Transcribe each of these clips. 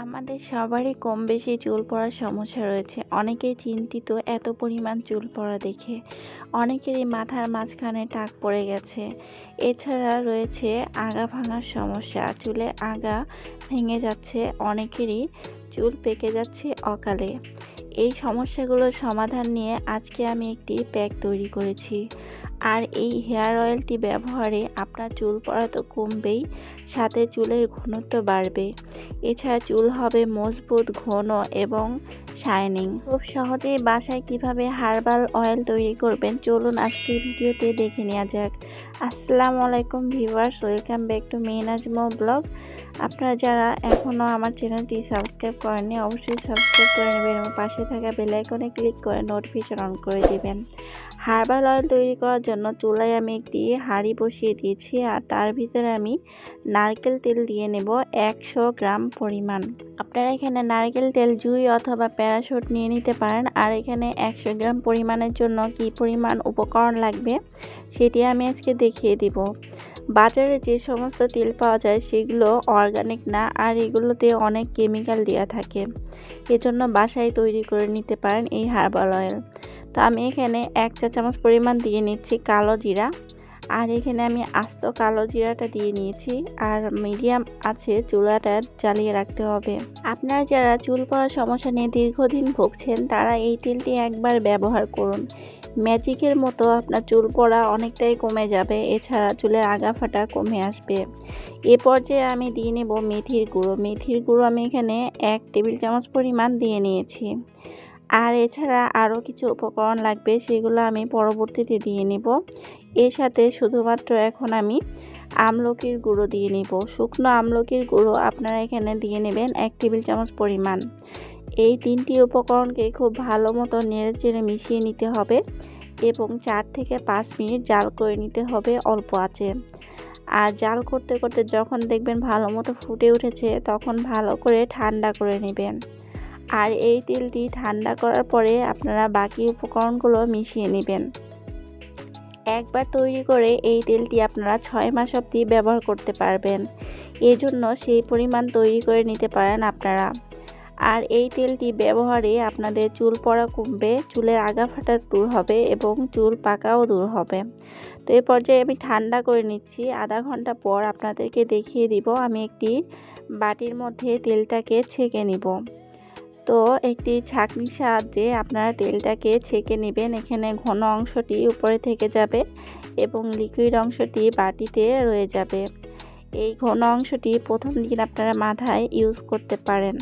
আমাদের সবারই কম বেশি চুল পড়ার সমস্যা রয়েছে। অনেকেই চিন্তিত এত পরিমাণ চুল পড়া দেখে। অনেকেরই মাথার মাঝখানে টাক পড়ে গেছে। এছাড়া রয়েছে আগা ভাঙার সমস্যা, চুলের আগা ভেঙে যাচ্ছে, অনেকেরই চুল পেকে যাচ্ছে অকালে। এই সমস্যাগুলোর সমাধান নিয়ে আজকে আমি একটি প্যাক তৈরি করেছি। আর এই হেয়ার অয়েলটি ব্যবহারে আপনার চুল পড়া তো কমবেই, সাথে চুলের ঘনত্ব বাড়বে। এছাড়া চুল হবে মজবুত, ঘন এবং শাইনিং। খুব সহজেই বাসায় কিভাবে হার্বাল অয়েল তৈরি করবেন চলুন আজকের ভিডিওতে দেখে নেওয়া যাক। আসসালামু আলাইকুম viewers, welcome back to Mehnaz Mo blog. আপনারা যারা এখনও আমার চ্যানেলটি সাবস্ক্রাইব করেননি অবশ্যই সাবস্ক্রাইব করে নেবেন এবং পাশে থাকা বেল আইকনে ক্লিক করে নোটিফিকেশন অন করে দিবেন। হার্বাল অয়েল তৈরি করার জন্য চুলায় আমি একটি হাঁড়ি বসিয়ে দিয়েছি আর তার ভিতরে আমি নারকেল তেল দিয়ে নেব 100 গ্রাম পরিমাণ। আপনারা এখানে নারকেল তেল জুই অথবা প্যারাশুট নিয়ে নিতে পারেন। আর এখানে 100 গ্রাম পরিমাণের জন্য কি পরিমাণ উপকরণ লাগবে সেটি আমি আজকে দেখিয়ে দিব। বাজারে যে সমস্ত তেল পাওয়া যায় সেগুলো অর্গানিক না, আর এগুলোতে অনেক কেমিক্যাল দেওয়া থাকে। এজন্য বাসায় তৈরি করে নিতে পারেন এই হার্বাল অয়েল। তো আমি এখানে 1 চা চামচ পরিমাণ দিয়ে নিচ্ছি কালো জিরা। আর এখানে আমি আস্ত কালো জিরাটা দিয়ে নিয়েছি। আর মিডিয়াম আছে চুলাটা জ্বালিয়ে রাখতে হবে। আপনারা যারা চুল পড়ার সমস্যা নিয়ে দীর্ঘদিন ভুগছেন তারা এই তেলটি একবার ব্যবহার করুন। ম্যাজিকের মতো আপনার চুল পড়া অনেকটাই কমে যাবে, এছাড়া চুলের আগা ফাটা কমে আসবে। এ পর্যায়ে আমি দিয়ে নেব মেথির গুঁড়ো। মেথির গুঁড়ো আমি এখানে 1 টেবিল চামচ পরিমাণ দিয়ে নিয়েছি। আর এছাড়া আরও কিছু উপকরণ লাগবে, সেগুলো আমি পরবর্তীতে দিয়ে নেব। এর সাথে শুধুমাত্র এখন আমি আমলকির গুঁড়ো দিয়ে নেব। শুকনো আমলকির গুঁড়ো আপনারা এখানে দিয়ে নেবেন 1 টেবিল চামচ পরিমাণ। এই 3টি উপকরণকে খুব ভালো মতো নেড়েচেড়ে মিশিয়ে নিতে হবে এবং 4 থেকে 5 মিনিট জাল করে নিতে হবে অল্প আঁচে। আর জাল করতে করতে যখন দেখবেন ভালো মতো ফুটে উঠেছে তখন ভালো করে ঠান্ডা করে নেবেন। আর এই তেলটি ঠান্ডা করার পরে আপনারা বাকি উপকরণগুলো মিশিয়ে নেবেন। একবার তৈরি করে এই তেলটি আপনারা 6 মাস অবধি ব্যবহার করতে পারবেন। এজন্য সেই পরিমাণ তৈরি করে নিতে পারেন আপনারা। আর এই তেলটি ব্যবহারে আপনাদের চুল পড়া কমবে, চুলের আগা ফাটা দূর হবে এবং চুল পাকাও দূর হবে। তো এই পর্যায়ে আমি ঠান্ডা করে নিচ্ছি। আধা ঘন্টা পর আপনাদেরকে দেখিয়ে দিব আমি একটি বাটির মধ্যে তেলটাকে ছেঁকে নিব। তো একটি ছাঁকনির সাহায্যে আপনারা তেলটাকে ছেঁকে নেবেন। এখানে ঘন অংশটি উপরে থেকে যাবে এবং লিকুইড অংশটি বাটিতে রয়ে যাবে। এই ঘন অংশটি প্রথম দিন আপনারা মাথায় ইউজ করতে পারেন।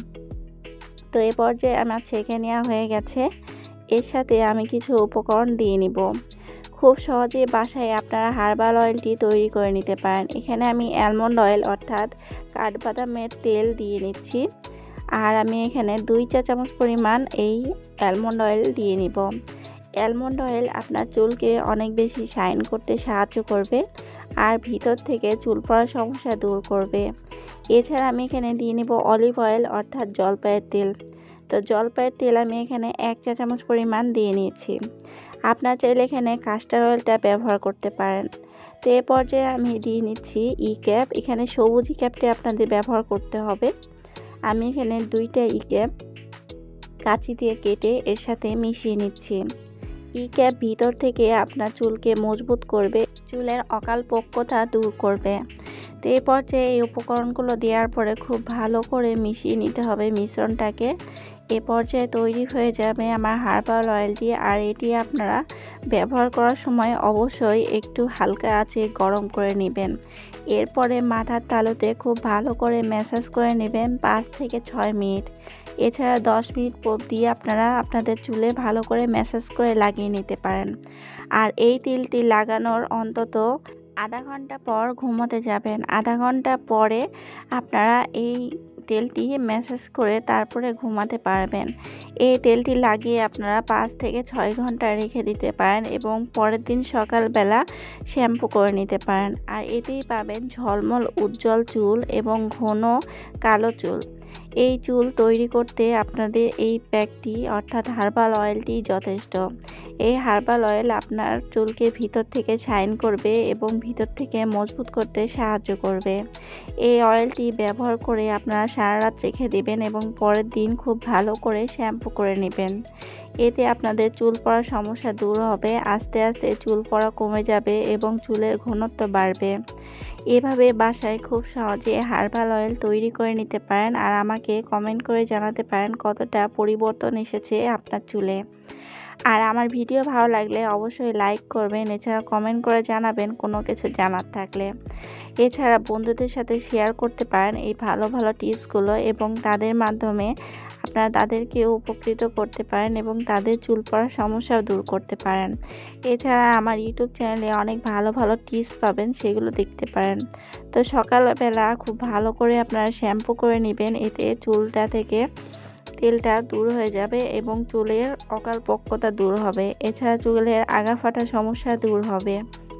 তো এই পর্যায়ে আমার ছেঁকে নেওয়া হয়ে গেছে। এর সাথে আমি কিছু উপকরণ দিয়ে নিব। খুব সহজে বাসায় আপনারা হার্বাল অয়েলটি তৈরি করে নিতে পারেন। এখানে আমি অ্যালমন্ড অয়েল অর্থাৎ কাঠবাদামের তেল দিয়ে নিচ্ছি। আর আমি এখানে 2 চা চামচ পরিমাণ এই অ্যালমন্ড অয়েল দিয়ে নিব। অ্যালমন্ড অয়েল আপনার চুলকে অনেক বেশি শাইন করতে সাহায্য করবে আর ভিতর থেকে চুল পড়ার সমস্যা দূর করবে। এছাড়া আমি এখানে দিয়ে নেব অলিভ অয়েল অর্থাৎ জলপাইয়ের তেল। তো জলপাইয়ের তেল আমি এখানে 1 চা চামচ পরিমাণ দিয়ে নিয়েছি। আপনার চাইলে এখানে কাস্টার অয়েলটা ব্যবহার করতে পারেন। তো এ পর্যায়ে আমি দিয়ে নিচ্ছি ই ক্যাপ। এখানে সবুজ ই ক্যাপটি আপনাদের ব্যবহার করতে হবে। আমি এখানে 2টা ই ক্যাপ কাঁচি দিয়ে কেটে এর সাথে মিশিয়ে নিচ্ছি। ই ক্যাপ ভিতর থেকে আপনার চুলকে মজবুত করবে, চুলের অকাল পক্কতা দূর করবে। তো এই পর্যায়ে এই উপকরণগুলো দেওয়ার পরে খুব ভালো করে মিশিয়ে নিতে হবে মিশ্রণটাকে। এ পর্যায়ে তৈরি হয়ে যাবে আমার হার্বাল অয়েলটি। আর এটি আপনারা ব্যবহার করার সময় অবশ্যই একটু হালকা আঁচে গরম করে নেবেন। এরপরে মাথার তালুতে খুব ভালো করে ম্যাসাজ করে নেবেন 5 থেকে 6 মিনিট। এছাড়া 10 মিনিট দিয়ে আপনারা আপনাদের চুলে ভালো করে ম্যাসাজ করে লাগিয়ে নিতে পারেন। আর এই তেলটি লাগানোর অন্তত আধা ঘন্টা পর ঘুমোতে যাবেন। আধা ঘন্টা পরে আপনারা এই তেলটি ম্যাসাজ করে তারপরে ঘুমাতে পারবেন। এই তেলটি লাগিয়ে আপনারা 5 থেকে 6 ঘন্টা রেখে দিতে পারেন এবং পরের দিন সকালবেলা শ্যাম্পু করে নিতে পারেন। আর এতেই পাবেন ঝলমল উজ্জ্বল চুল এবং ঘন কালো চুল। এই চুল তৈরি করতে আপনাদের এই প্যাকটি অর্থাৎ হার্বাল অয়েলটি যথেষ্ট। এই হার্বাল অয়েল আপনার চুলকে ভিতর থেকে শাইন করবে এবং ভিতর থেকে মজবুত করতে সাহায্য করবে। এই অয়েলটি ব্যবহার করে আপনারা সারা রাত রেখে দিবেন এবং পরের দিন খুব ভালো করে শ্যাম্পু করে নেবেন। এতে আপনাদের চুল পড়ার সমস্যা দূর হবে, আস্তে আস্তে চুল পড়া কমে যাবে এবং চুলের ঘনত্ব বাড়বে। এভাবে বাসায় খুব সহজে হার্বাল অয়েল তৈরি করে নিতে পারেন আর আমাকে কমেন্ট করে জানাতে পারেন কতটা পরিবর্তন এসেছে আপনার চুলে। আর আমার ভিডিও ভালো লাগলে অবশ্যই লাইক করবেন, এছাড়া কমেন্ট করে জানাবেন কোনো কিছু জানার থাকলে। এছাড়া বন্ধুদের সাথে শেয়ার করতে পারেন এই ভালো ভালো টিপসগুলো এবং তাদের মাধ্যমে আপনারা তাদেরকেও উপকৃত করতে পারেন এবং তাদের চুল পড়ার সমস্যাও দূর করতে পারেন। এছাড়া আমার ইউটিউব চ্যানেলে অনেক ভালো ভালো টিপস পাবেন, সেগুলো দেখতে পারেন। তো সকালবেলা খুব ভালো করে আপনারা শ্যাম্পু করে নেবেন, এতে চুলটা থেকে তেলটা দূর হয়ে যাবে এবং চুলের অকালপক্কতা দূর হবে। এছাড়া চুলের আগা ফাটা সমস্যা দূর হবে।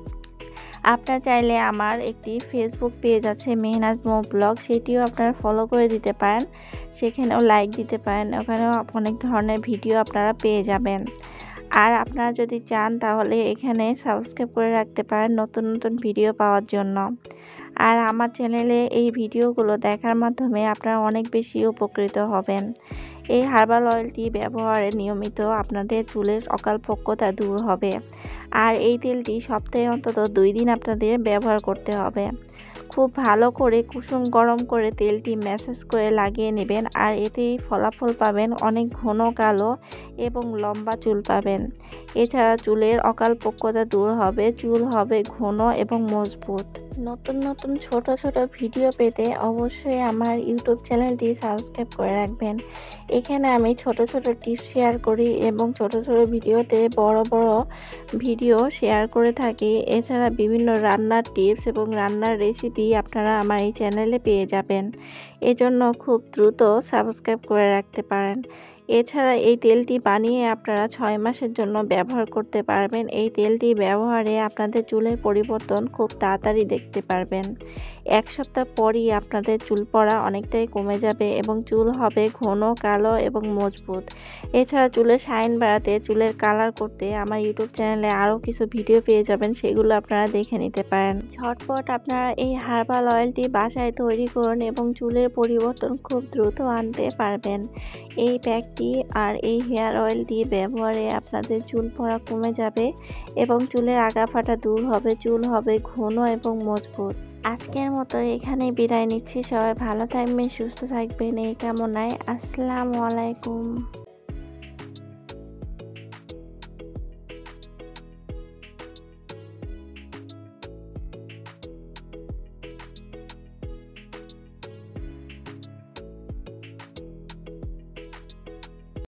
আপনারা চাইলে আমার একটি ফেসবুক পেজ আছে মেহনাজ মৌ ব্লগ, সেটিও আপনারা ফলো করে দিতে পারেন, সেখানেও লাইক দিতে পারেন, ওখানেও অনেক ধরনের ভিডিও আপনারা পেয়ে যাবেন। আর আপনারা যদি চান তাহলে এখানে সাবস্ক্রাইব করে রাখতে পারেন নতুন নতুন ভিডিও পাওয়ার জন্য। আর আমার চ্যানেলে এই ভিডিওগুলো দেখার মাধ্যমে আপনারা অনেক বেশি উপকৃত হবেন। এই হার্বাল অয়েলটি ব্যবহারে নিয়মিত আপনাদের চুলের অকালপক্কতা দূর হবে। আর এই তেলটি সপ্তাহে অন্তত 2 দিন আপনাদের ব্যবহার করতে হবে। খুব ভালো করে কুসুম গরম করে তেলটি ম্যাসাজ করে লাগিয়ে নেবেন আর এতেই ফলাফল পাবেন, অনেক ঘন কালো এবং লম্বা চুল পাবেন। এছাড়া চুলের অকালপক্কতা দূর হবে, চুল হবে ঘন এবং মজবুত। নতুন নতুন ছোট ছোট ভিডিও পেতে অবশ্যই আমার ইউটিউব চ্যানেলটি সাবস্ক্রাইব করে রাখবেন। এখানে আমি ছোট ছোট টিপস শেয়ার করি এবং ছোট ছোট ভিডিওতে বড় বড় ভিডিও শেয়ার করে থাকি। এছাড়া বিভিন্ন রান্নার টিপস এবং রান্নার রেসিপি আপনারা আমার এই চ্যানেলে পেয়ে যাবেন। এজন্য খুব দ্রুত সাবস্ক্রাইব করে রাখতে পারেন। এছাড়া এই তেলটি বানিয়ে আপনারা 6 মাসের জন্য ব্যবহার করতে পারবেন। এই তেলটি ব্যবহারে আপনাদের চুলের পরিবর্তন খুব তাড়াতাড়ি দেখতে পারবেন। 1 সপ্তাহ পরই আপনাদের চুল পড়া অনেকটাই কমে যাবে এবং চুল হবে ঘন কালো এবং মজবুত। এছাড়া চুলের শাইন বাড়াতে, চুলের কালার করতে আমার ইউটিউব চ্যানেলে আরও কিছু ভিডিও পেয়ে যাবেন, সেগুলো আপনারা দেখে নিতে পারেন। ঝটপট আপনারা এই হার্বাল অয়েলটি বাসায় তৈরি করুন এবং চুলের পরিবর্তন খুব দ্রুত আনতে পারবেন। এই প্যাকটি আর এই হেয়ার অয়েলটি ব্যবহারে আপনাদের চুল পড়া কমে যাবে এবং চুলের আগা ফাটা দূর হবে, চুল হবে ঘন এবং মজবুত। আজকের মতো এখানেই বিদায় নিচ্ছি। সবাই ভালো থাকবেন, সুস্থ থাকবেন এই কামনায়। আসসালামু আলাইকুম।